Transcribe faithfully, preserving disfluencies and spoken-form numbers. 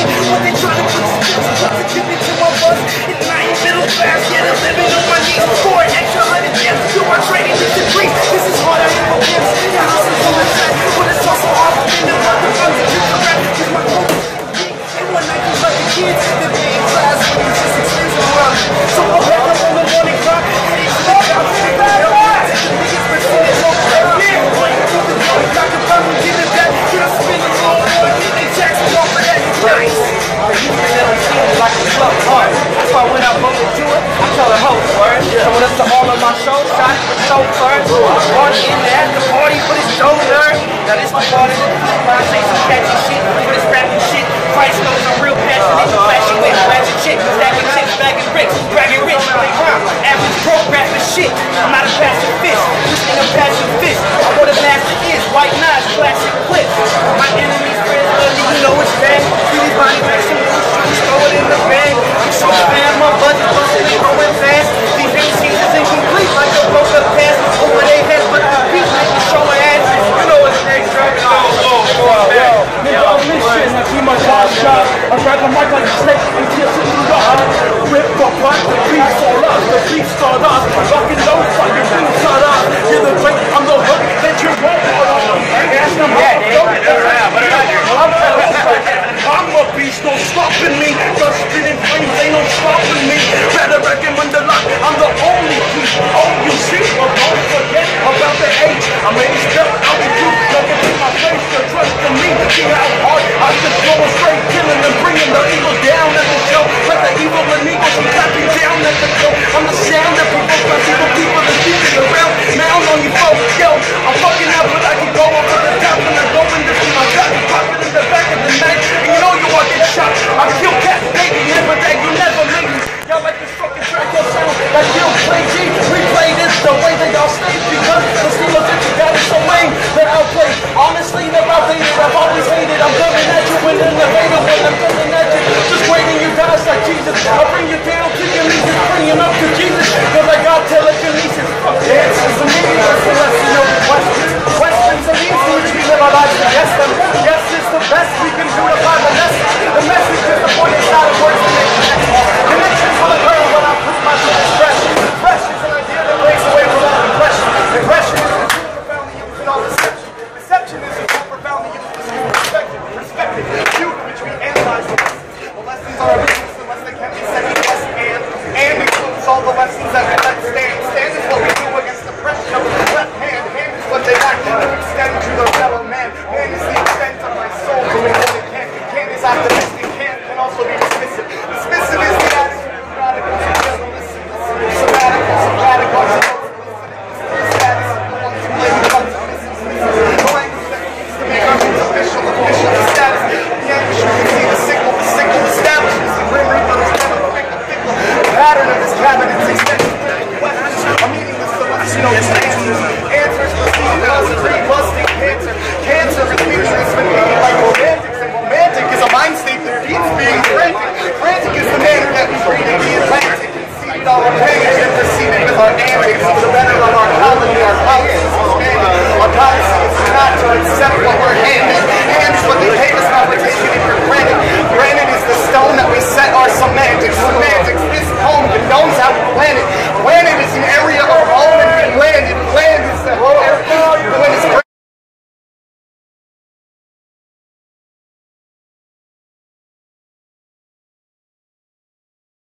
shit. But they try to put some positivity to my buzz. It's not even middle class, yet I'm living on my knees. For an extra hundred years, do my training to degree. This is hard, I am a pimp. The house is on the track, but it's also hard for me to work the funds to keep the rap. Cause my coach and one night you like the kids, the big class when you just experience the world. So I wake up on the morning clock, heading to the job, to the back. Take the biggest percentage of the year. Going to the job, got the problem, give it back. Get a spin the roll, boy, get the Jackson off of that. Nice. You can never see me like a club hard. That's why when I book it to it, I tell the host, word. Coming up to all of my shows, shots for show first. Party in the after party, but it's so nerd. Now this is part of it. When I say some catchy shit, for this rapping shit, Christ knows I'm real passionate. Flashing with ratchet chicks, stacking chicks, bagging bricks, bragging rich, play rhyme. Average broke rapping shit. I'm not a passive fish, this ain't a passive fish. I'm what a master is, white knives, classic clips. My enemies, friends, ugly, you know it's bad. See these body bags, some little shoes, throw it in the bag. I'm so fan, my budget constantly growing fast. These M Cs is incomplete, like a broke up pass over their heads, but I keep making show ass. You know what's next, right? Oh, oh, oh, oh. Nigga, on this shit, I keep my top shot. I grab the mic like a snake and kill some new God. Rip the butt, the beats all up, the beats start up. Fucking no fucking things shut up. You're the great, I'm the hook that you won't put on. Ask them how I'm I'm a beast, no stopping me. Just spitting flames, ain't no stopping me. Better recommend the lock, I'm the only piece. Oh, you see, but don't forget about the H. I'm aged up, I'll be true. Look at my face, the trust in me. See how hard I just go straight, killing and bringing the evil down at the show. Let the evil and evil be clapping down at the show. I'm the sound that provokes evil people to keep it around. Mound on you folks, yo. I'm fucking up, but I can go up to the top when I go in to see my shot. Pop it in the back of the night, and you know you want to get shot. I kill cats, baby, never that you never make me. Y'all like this fucking track, y'all sound like you play G. We play this the way that y'all stage because the Steelers that you got is so lame. They're outplayed. Honestly, never outdated. I've always hated. I'm coming at you with an innovator when I'm coming at you. Just waiting you guys like Jesus. I'll bring you down to your knees and bring you up to Jesus. Cause I got telekinesis. Fuck the answers and meaningless unless you know the questions. Questions are easy. We live our lives to guess them. Yes, it's the best we